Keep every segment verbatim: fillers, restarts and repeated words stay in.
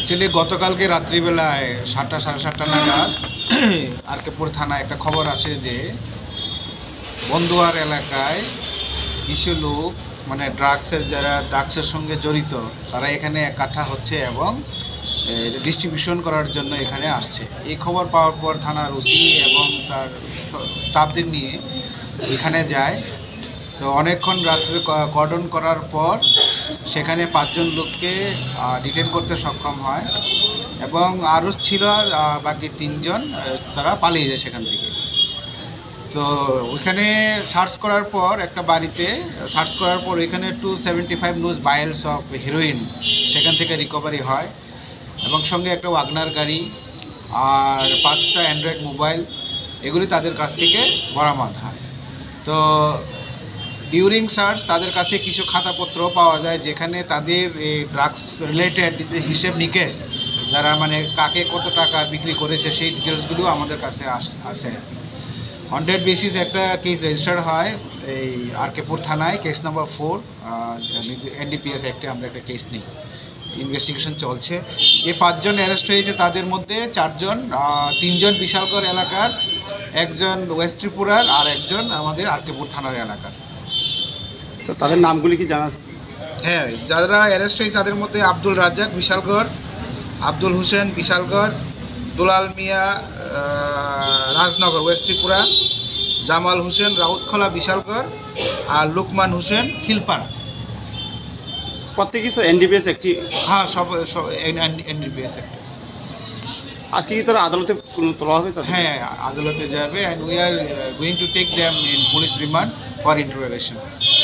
Actually গতকালকে রাত্রিবেলায় সাতটা সাড়ে সাতটা নাগাদ আরকেপুর থানায় একটা খবর আসে যে বন্দুয়ার এলাকায় কিছু লোক মানে ড্রাগসের যারা ড্রাগসের সঙ্গে জড়িত তারা এখানে একাঠা হচ্ছে এবং ডিস্ট্রিবিউশন করার জন্য এখানে আসছে। এই খবর পাওয়ার পর থানার ওসি এবং তার স্টাফদের নিয়ে এখানে যায়। তো অনেকক্ষণ রাত্রে কর্ডন করার পর সেখানে পাঁচজন লোককে ডিটেন করতে সক্ষম হয় এবং আরও ছিল বাকি তিনজন, তারা পালিয়ে যায় সেখান থেকে। তো ওইখানে সার্চ করার পর একটা বাড়িতে সার্চ করার পর ওইখানে two seventy five loose vials of heroin সেখান থেকে রিকভারি হয় এবং সঙ্গে একটা ওয়াগনার গাড়ি আর পাঁচটা অ্যান্ড্রয়েড মোবাইল এগুলি তাদের কাছ থেকে বরামদ হয়। তো ডিউরিং সার্চ তাদের কাছে কিছু খাতাপত্র পাওয়া যায় যেখানে তাদের এই ড্রাগস রিলেটেড যে হিসেব নিকেশ যারা মানে কাকে কত টাকা বিক্রি করেছে সেই ডিটেলসগুলো আমাদের কাছে আসে। হান্ড্রেড বেসিস একটা কেস রেজিস্টার হয় এই আরকেপুর থানায়, কেস নাম্বার ফোর এনডিপিএস অ্যাক্টে আমরা একটা কেস নিই, ইনভেস্টিগেশন চলছে। যে পাঁচজন অ্যারেস্ট হয়েছে তাদের মধ্যে চারজন তিনজন বিশালগড় এলাকার, একজন ওয়েস্ট ত্রিপুরার আর একজন আমাদের আরকেপুর থানার এলাকার। স্যার তাদের নামগুলি কি জানা আছে? হ্যাঁ, যারা অ্যারেস্ট হয়েছে তাদের মধ্যে আব্দুল রাজ্জাক বিশালগড়, আব্দুল হোসেন বিশালগড়, দুলাল মিয়া রাজনগর ওয়েস্ট ত্রিপুরা, জামাল হোসেন রাউতখোলা বিশালগড় আর লুকমান হোসেন খিলপাড়া। প্রত্যেকেই স্যার এনডিপিএস একটি? হ্যাঁ, সব সব এনডিপিএস একটি। আজকে কি তারা আদালতে তোলা হবে? হ্যাঁ, আদালতে যাবে and we are going to take them in police remand for interrogation.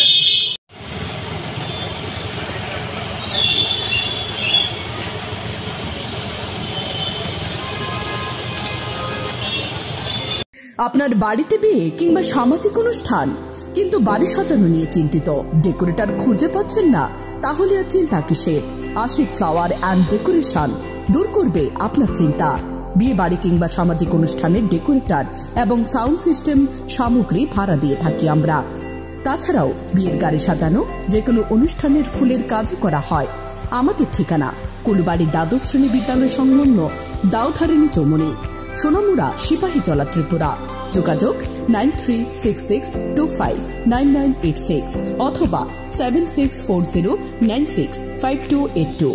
আপনার বাড়িতে বিয়ে কিংবা সামাজিক অনুষ্ঠান কিন্তু বাড়ি সাজানো নিয়ে চিন্তিত, ডেকোরেটর খুঁজে পাচ্ছেন না? তাহলে আর চিন্তা কিসের? আশিক ফ্লাওয়ার অ্যান্ড ডেকোরেশন দূর করবে আপনার চিন্তা। বিয়ে বাড়ি কিংবা সামাজিক অনুষ্ঠানের ডেকোরেটর এবং সাউন্ড সিস্টেম সামগ্রী ভাড়া দিয়ে থাকি আমরা। তাছাড়াও বিয়ের গাড়ি সাজানো, যে কোনো অনুষ্ঠানের ফুলের কাজ করা হয়। আমাদের ঠিকানা কুলবাড়ি দ্বাদশ শ্রেণী বিদ্যালয় সংলগ্ন দাউধারিণী চৌমুনি, সোনামুড়া, সিপাহীজলা, ত্রিপুরা। যোগাযোগ nine three six six two five nine nine eight six অথবা seven six four zero nine six five two eight two.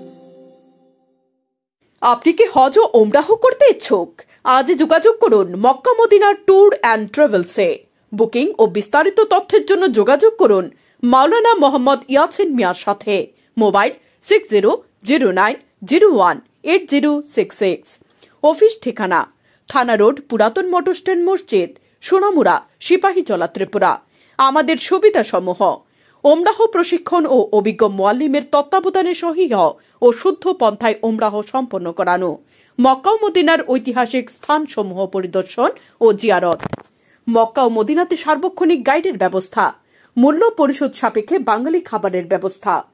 আপনি কি হজ ও ওমরাহ করতে ইচ্ছুক? আজ যোগাযোগ করুন মক্কা মদিনার ট্যুর অ্যান্ড ট্রাভেলসে। বুকিং ও বিস্তারিত তথ্যের জন্য যোগাযোগ করুন মাওলানা মোহাম্মদ ইয়াসিন মিয়ার সাথে। Mobile six zero zero nine zero one eight zero six six. Office ঠিকানা থানা রোড, পুরাতন মোটর স্ট্যান্ড মসজিদ, সোনামুড়া, সিপাহীজলা, ত্রিপুরা। আমাদের সুবিধা সমূহ: ওমরাহ প্রশিক্ষণ ও অভিজ্ঞ মুয়াল্লিমের তত্ত্বাবধানে সহিহ ও শুদ্ধ পন্থায় ওমরাহ সম্পন্ন করানো, মক্কা ও মদিনার ঐতিহাসিক স্থানসমূহ পরিদর্শন ও জিয়ারত, মক্কা ও মদিনাতে সার্বক্ষণিক গাইডের ব্যবস্থা, মূল্য পরিশোধ সাপেক্ষে বাঙালি খাবারের ব্যবস্থা।